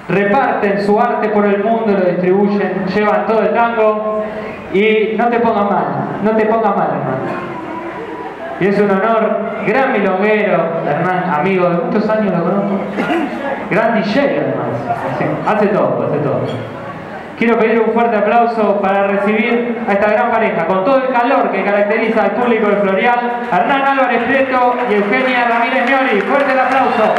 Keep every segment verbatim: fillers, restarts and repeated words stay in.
reparten su arte por el mundo, lo distribuyen, llevan todo el tango. Y no te pongas mal, no te pongas mal, hermano. Y es un honor, gran milonguero, Hernán, amigo, de muchos años lo conozco. Gran D J, además. Sí, hace todo, hace todo. Quiero pedir un fuerte aplauso para recibir a esta gran pareja, con todo el calor que caracteriza al público de Florial, Hernán Álvarez Prieto y Eugenia Ramírez Miori. Fuerte el aplauso.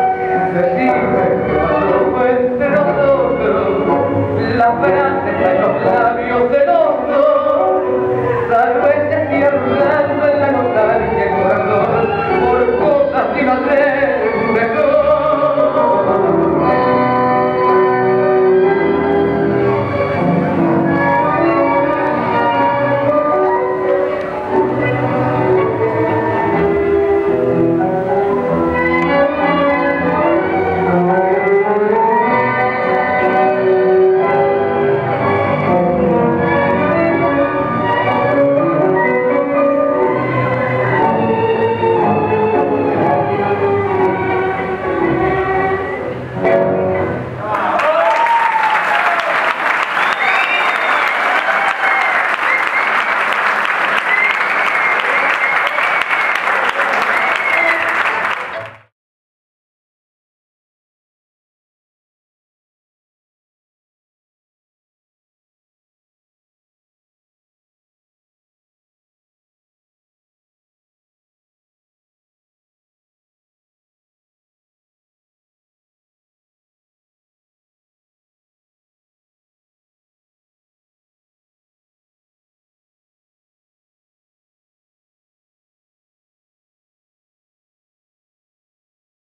La frase